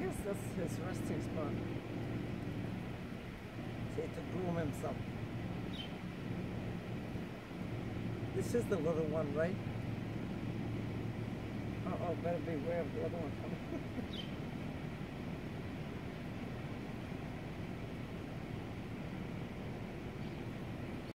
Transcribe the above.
guess that's his resting spot. See, to groom himself. This is the little one, right? Uh-oh, better beware of the other one coming.